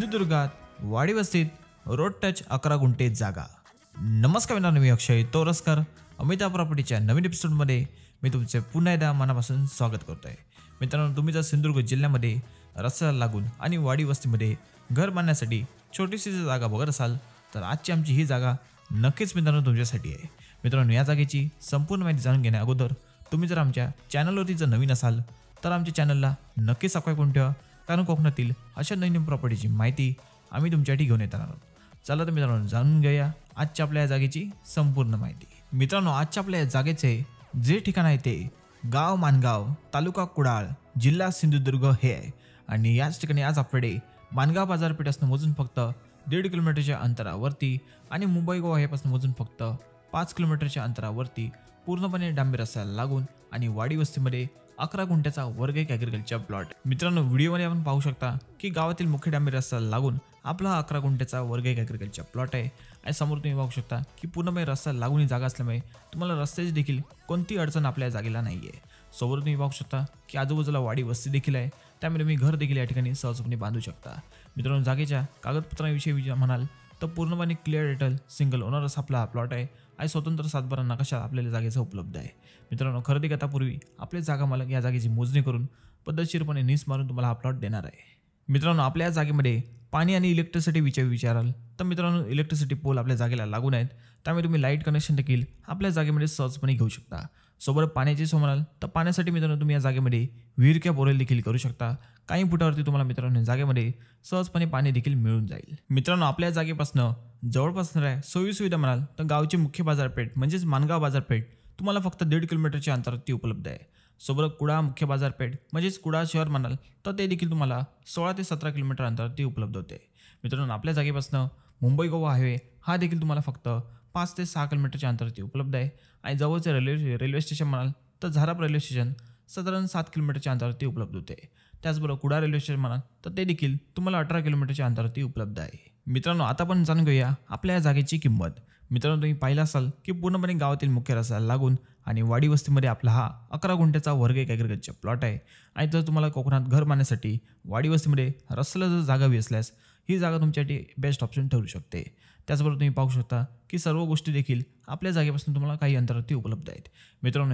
सिंधुदुर्गात वाडी वस्तीत रोड टच 11 गुंठे जागा। नमस्कार मित्रांनो, मी अक्षय तोरसकर अमिता प्रॉपर्टीच्या नवीन एपिसोडमध्ये मी तुमचे पुन्हा एकदा मनापासून स्वागत करतोय। मित्रांनो, तुम्ही जर सिंधुदुर्ग जिल्ह्यामध्ये रस्त्याला लागून आणि वाडी वस्तीमध्ये घर बांधण्यासाठी छोटीशी जागा बघत असाल तर आजची आमची ही जागा नक्कीच मित्रांनो तुमच्यासाठी आहे। मित्रांनो, या जागेची संपूर्ण माहिती जाणून घेण्या अगोदर तुम्ही जर आमच्या चॅनलवरती जर नवीन असाल तर आमच्या चॅनलला नक्की सबस्क्राइब करून ठेवा, कारण कोकणातील अशा नवीन प्रॉपर्टीची माहिती आम्ही तुमच्यासाठी घेऊन येणार आहोत। चला तर मित्रांनो, जाणून घेऊया आजच्या आपल्या जागेची संपूर्ण माहिती। मित्रांनो, आजच्या आपल्या जागेचे जे ठिकाण आहे ते गाव मानगाव, तालुका कुडाळ, जिल्हा सिंधुदुर्ग हे आहे। आणि याच ठिकाणी आज आपल्याकडे मानगाव बाजारपेठेपासून मोजून फक्त 1.5 किलोमीटरच्या अंतरावरती आणि मुंबई गोवा हेपासून मोजून फक्त 5 किलोमीटरच्या अंतरावरती पूर्णपणे डांबरी रस्त्याला लागून आणि वाडी वस्तीमध्ये 11 गुंठ्याचा वर्ग एक ॲग्रिकल्चर प्लॉट। मित्रांनो, व्हिडिओमध्ये आपण पाहू शकता की गावातील मुख्य डांबरी रस्त्याला लागून आपला 11 गुंठ्याचा वर्ग एक ॲग्रिकल्चर प्लॉट आहे। आणि समोर तुम्ही पाहू शकता की पूर्णपणे रस्त्याला लागून ही जागा असल्यामुळे तुम्हाला रस्त्याची देखील कोणती अडचण आपल्या जागेला नाही आहे। समोर तुम्ही पाहू शकता की आजूबाजूला वाडी वस्ती देखील आहे, त्यामुळे तुम्ही घर देखील या ठिकाणी सहजपणे बांधू शकता। मित्रांनो, जागेच्या कागदपत्रांविषयी म्हणाल तर पूर्णपणे क्लिअर टायटल, सिंगल ओनर असा आपला हा प्लॉट आहे आणि स्वतंत्र सातबारा नकाशा आपल्याला जागेचा उपलब्ध आहे। मित्रांनो, खरेदी करतापूर्वी आपले जागा मालक या जागेची मोजणी करून पद्धतशीरपणे नीस मारून तुम्हाला हा प्लॉट देणार आहे। मित्रांनो, आपल्या या जागेमध्ये पाणी आणि इलेक्ट्रिसिटी विचाराल तर मित्रांनो, इलेक्ट्रिसिटी पोल आपल्या जागेला लागून आहेत, त्यामुळे तुम्ही लाईट कनेक्शन देखील आपल्या जागेमध्ये सहजपणे घेऊ शकता। सोबत पाण्याची सोय म्हणाल तर पाण्यासाठी मित्रांनो तुम्ही या जागेमध्ये विहीर किंवा बोरवेल देखील करू शकता। काही फुटावरती तुम्हाला मित्रांनो जागेमध्ये सहजपणे पाणी देखील मिळून जाईल। मित्रांनो, आपल्या जागेपासून जवळपास सोयी सुविधा म्हणाल तर गावची मुख्य बाजारपेठ म्हणजेच मानगाव बाजारपेठ तुम्हाला फक्त 1.5 किलोमीटरच्या अंतरावरती उपलब्ध आहे। सोबत कुडाळ मुख्य बाजारपेठ म्हणजेच कुडाळ शहर म्हणाल तर ते देखील तुम्हाला 16 ते 17 किलोमीटर अंतरावरती उपलब्ध होते। मित्रांनो, आपल्या जागेपासून मुंबई गोवा हायवे हा देखील तुम्हाला फक्त 5 ते 6 किलोमीटरच्या अंतरावरती उपलब्ध आहे। आणि जवळचे रेल्वे स्टेशन म्हणाल तर झाराप रेल्वे स्टेशन साधारण 7 किलोमीटरच्या अंतरावरती उपलब्ध होते। त्याचबरोबर कुडाळ रेल्वे स्टेशन म्हणाल तर ते देखील तुम्हाला 18 किलोमीटरच्या अंतरावरती उपलब्ध आहे। मित्रांनो, आता आपण जाणून घेऊया आपल्या या जागेची किंमत। मित्रांनो, तुम्ही पाहिलं असाल की पूर्णपणे गावातील मुख्य रस्त्याला लागून आणि वाडी वस्तीमध्ये आपला हा 11 गुंठ्याचा वर्ग एक ॲग्रिकल्चर प्लॉट आहे। आणि जर तुम्हाला कोकणात घर बांधण्यासाठी वाडी वस्तीमध्ये रस्त्याला जर जागा हवी असल्यास ही जागा तुमच्यासाठी बेस्ट ऑप्शन ठरू शकते। त्याचबरोबर तुम्ही पाहू शकता की सर्व गोष्टी देखील आपल्या जागेपासून तुम्हाला काही अंतरावरती उपलब्ध आहेत। मित्रांनो,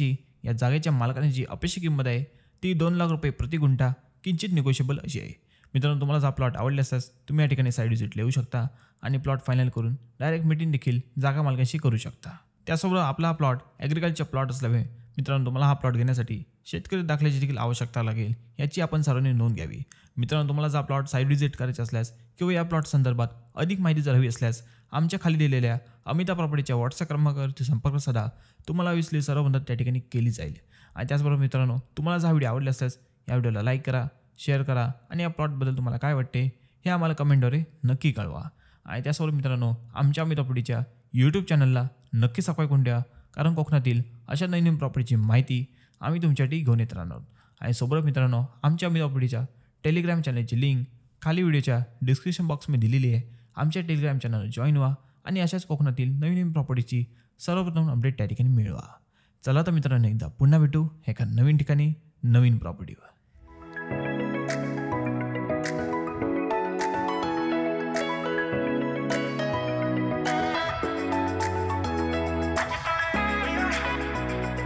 या जागेच्या मालकाने जी अपेक्षित किंमत आहे ती 2 लाख रुपये प्रति गुंठा किंचित निगोशिएबल अशी आहे। मित्रांनो, तुम्हाला हा प्लॉट आवडला असल्यास तुम्ही या ठिकाणी साईड व्हिजिट येऊ शकता आणि प्लॉट फायनल करून डायरेक्ट मीटिंग देखील जागा मालकांशी करू शकता। त्यासोबत आपला हा प्लॉट ॲग्रिकल्चर प्लॉट असल्यामुळे मित्रांनो तुम्हाला हा प्लॉट घेण्यासाठी शेतकरी दाखल्याची देखील आवश्यकता लागेल, याची आपण सर्वांनी नोंद घ्यावी। मित्रांनो, तुम्हाला जर प्लॉट साईड व्हिजिट करायचा असल्यास किंवा या प्लॉट संदर्भात अधिक माहिती जर हवी असल्यास आमच्या खाली दिलेल्या अमिता प्रॉपर्टीच्या व्हॉट्सअप क्रमांकावरती संपर्क साधा, तुम्हाला हवी सर्व मदत त्या ठिकाणी केली जाईल। आणि त्याचबरोबर मित्रांनो, तुम्हाला जर हा व्हिडिओ आवडला असल्यास या व्हिडिओला लाईक करा, शेअर करा आणि या प्लॉटबद्दल तुम्हाला काय वाटते हे आम्हाला कमेंटद्वारे नक्की कळवा। आणि त्यासोबत मित्रांनो, आमच्या अमिता प्रॉपर्टीच्या यूट्यूब चॅनलला नक्की सबस्क्राइब करून द्या, कारण कोकणातील अशा नवीन प्रॉपर्टीची माहिती आम्ही तुमच्यासाठी घेऊन येत राहणार आहोत। आणि सोबत मित्रांनो, आमच्या अमिता प्रॉपर्टीच्या टेलिग्राम चॅनलची लिंक खाली व्हिडिओच्या डिस्क्रिप्शन बॉक्समध्ये दिलेली आहे। आमच्या टेलिग्राम चॅनल जॉईन व्हा आणि अशाच कोकणातील नवीन प्रॉपर्टीची सर्वप्रथम अपडेट त्या ठिकाणी मिळवा। चला तर मित्रांनो, एकदा पुन्हा भेटू एका नवीन ठिकाणी नवीन प्रॉपर्टीवर।